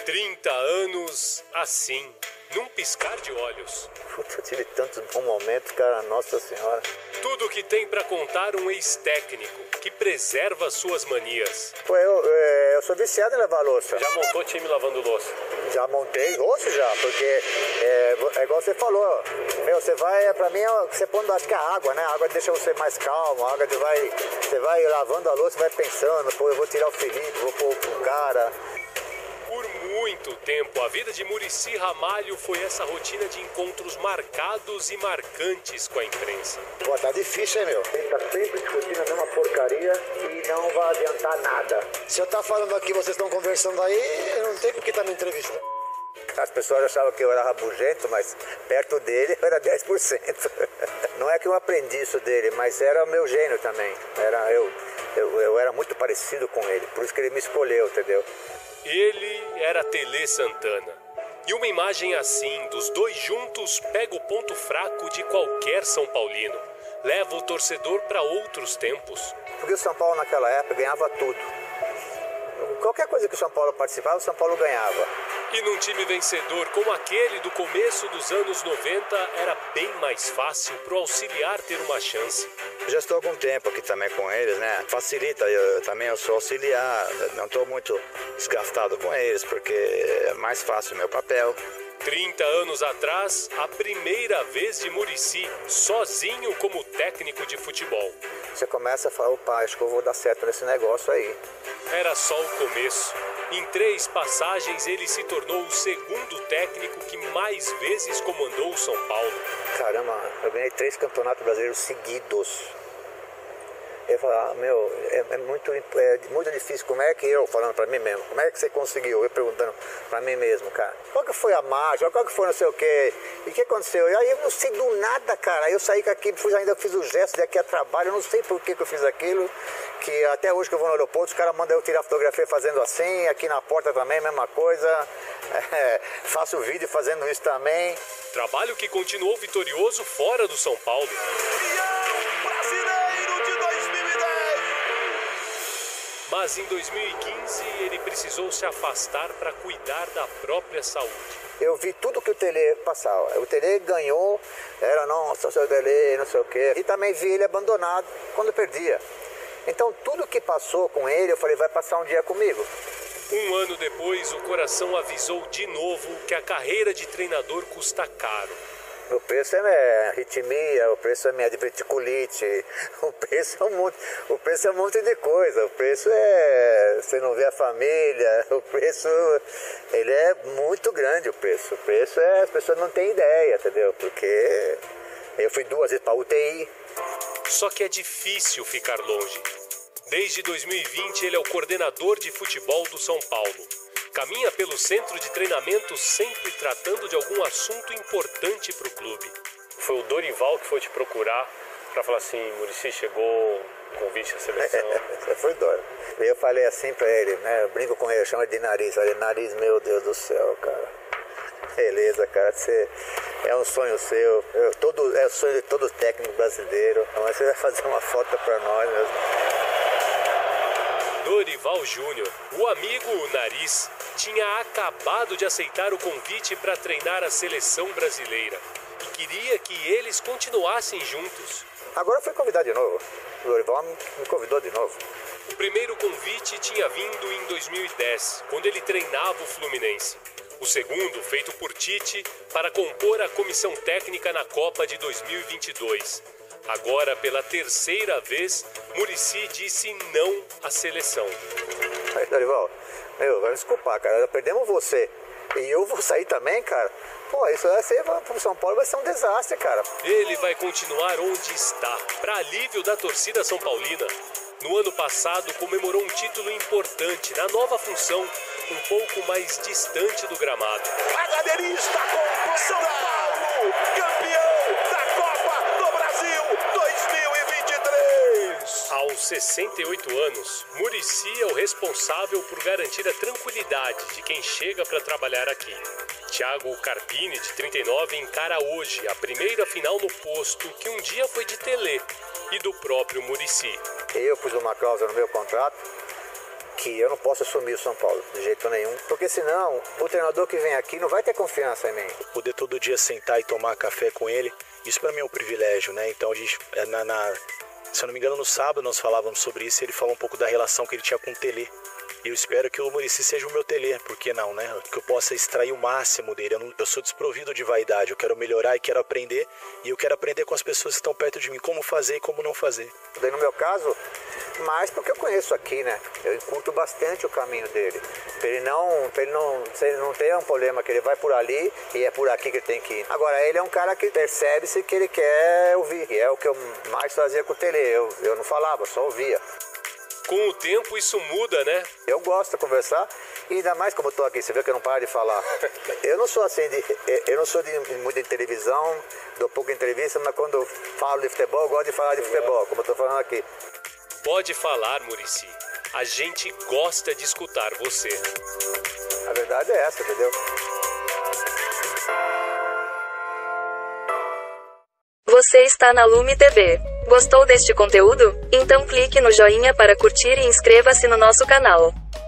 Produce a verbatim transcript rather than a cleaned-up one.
trinta anos assim, num piscar de olhos. Puta, eu tive tantos bons momentos, cara, nossa senhora. Tudo que tem pra contar um ex-técnico que preserva suas manias. Pô, eu, eu, eu sou viciado em lavar louça. Já montou time lavando louça? Já montei louça já, porque é, é igual você falou, meu, você vai, pra mim, você põe, acho que a água, né? A água deixa você mais calmo, a água vai, você vai lavando a louça, vai pensando, pô, eu vou tirar o Felipe, vou pôr o cara. Por muito tempo, a vida de Muricy Ramalho foi essa rotina de encontros marcados e marcantes com a imprensa. Pô, tá difícil, hein, meu? Ele tá sempre discutindo a mesma porcaria e não vai adiantar nada. Se eu tá falando aqui, vocês estão conversando aí, eu não tem por que tá me entrevistando. As pessoas achavam que eu era rabugento, mas perto dele eu era dez por cento. Não é que eu aprendi isso dele, mas era o meu gênio também. Era, eu, eu, eu era muito parecido com ele, por isso que ele me escolheu, entendeu? Ele era Tele Santana. E uma imagem assim, dos dois juntos, pega o ponto fraco de qualquer São Paulino. Leva o torcedor para outros tempos. Porque o São Paulo naquela época ganhava tudo. Qualquer coisa que o São Paulo participava, o São Paulo ganhava. E num time vencedor como aquele do começo dos anos noventa, era bem mais fácil pro auxiliar ter uma chance. Eu já estou há algum tempo aqui também com eles, né? Facilita, eu também eu sou auxiliar, não estou muito desgastado com eles, porque é mais fácil o meu papel. trinta anos atrás, a primeira vez de Muricy, sozinho como técnico de futebol. Você começa a falar, opa, acho que eu vou dar certo nesse negócio aí. Era só o começo. Em três passagens, ele se tornou o segundo técnico que mais vezes comandou o São Paulo. Caramba, eu ganhei três campeonatos brasileiros seguidos. Eu falava, meu, é, é, muito, é muito difícil. Como é que eu, falando pra mim mesmo, como é que você conseguiu? Eu perguntando pra mim mesmo, cara. Qual que foi a mágica? Qual que foi não sei o quê? E o que aconteceu? E aí eu não sei do nada, cara. Aí eu saí aqui, fui, ainda fiz o gesto de aqui a trabalho. Eu não sei por que, que eu fiz aquilo. Que até hoje que eu vou no aeroporto, os caras mandam eu tirar fotografia fazendo assim. Aqui na porta também, mesma coisa. É, faço vídeo fazendo isso também. Trabalho que continuou vitorioso fora do São Paulo. Mas em dois mil e quinze ele precisou se afastar para cuidar da própria saúde. Eu vi tudo que o Tele passava. O Tele ganhou, era nossa, seu Tele, não sei o quê. E também vi ele abandonado quando perdia. Então tudo que passou com ele, eu falei, vai passar um dia comigo. Um ano depois, o coração avisou de novo que a carreira de treinador custa caro. O preço é minha arritmia, o preço é minha diverticulite, o preço é um monte, o preço é um monte de coisa, o preço é, você não vê a família, o preço, ele é muito grande o preço, o preço é, as pessoas não têm ideia, entendeu? Porque eu fui duas vezes para U T I. Só que é difícil ficar longe. Desde dois mil e vinte ele é o coordenador de futebol do São Paulo. Caminha pelo centro de treinamento sempre tratando de algum assunto importante para o clube. Foi o Dorival que foi te procurar para falar assim, Muricy, chegou o convite à seleção. Foi Dora. Eu falei assim para ele, né? Eu brinco com ele, eu chamo ele de nariz. Falei, nariz, meu Deus do céu, cara. Beleza, cara, você é um sonho seu. Eu, todo, é o sonho de todo técnico brasileiro. Mas você vai fazer uma foto para nós mesmo. Dorival Júnior, o amigo o Nariz, tinha acabado de aceitar o convite para treinar a seleção brasileira e queria que eles continuassem juntos. Agora eu fui convidado de novo. O Dorival me convidou de novo. O primeiro convite tinha vindo em dois mil e dez, quando ele treinava o Fluminense. O segundo, feito por Tite, para compor a comissão técnica na Copa de dois mil e vinte e dois. Agora, pela terceira vez, Muricy disse não à seleção. Aí, Dorival, meu, vai me desculpar, cara. Perdemos você. E eu vou sair também, cara. Pô, isso vai ser pro São Paulo, vai ser um desastre, cara. Ele vai continuar onde está, para alívio da torcida são paulina. No ano passado, comemorou um título importante na nova função, um pouco mais distante do gramado. Agaderista com São Paulo, campeão da Copa do Brasil dois mil e vinte e três. Aos sessenta e oito anos, Muricy é o responsável por garantir a tranquilidade de quem chega para trabalhar aqui. Thiago Carpini, de trinta e nove, encara hoje a primeira final no posto que um dia foi de Tele e do próprio Muricy. Eu pus uma cláusula no meu contrato aqui, eu não posso assumir o São Paulo de jeito nenhum, porque senão o treinador que vem aqui não vai ter confiança em mim. Poder todo dia sentar e tomar café com ele, isso para mim é um privilégio, né? Então a gente, na, na, se eu não me engano, no sábado nós falávamos sobre isso, e ele falou um pouco da relação que ele tinha com o Telê. E eu espero que o Muricy seja o meu Telê, por que não, né? Que eu possa extrair o máximo dele. Eu, não, eu sou desprovido de vaidade, eu quero melhorar e quero aprender. E eu quero aprender com as pessoas que estão perto de mim, como fazer e como não fazer. Daí no meu caso, mais porque eu conheço aqui, né? Eu curto bastante o caminho dele. Pra ele não, pra ele não, se ele não ter um problema que ele vai por ali e é por aqui que ele tem que ir. Agora, ele é um cara que percebe-se que ele quer ouvir. E é o que eu mais fazia com o Telê. Eu, eu não falava, só ouvia. Com o tempo isso muda, né? Eu gosto de conversar, e ainda mais como eu tô aqui, você vê que eu não paro de falar. Eu não sou assim, de, eu não sou de muito de televisão, dou pouca entrevista, mas quando eu falo de futebol, eu gosto de falar de futebol, como eu tô falando aqui. Pode falar, Muricy. A gente gosta de escutar você. A verdade é essa, entendeu? Você está na Lume T V. Gostou deste conteúdo? Então clique no joinha para curtir e inscreva-se no nosso canal.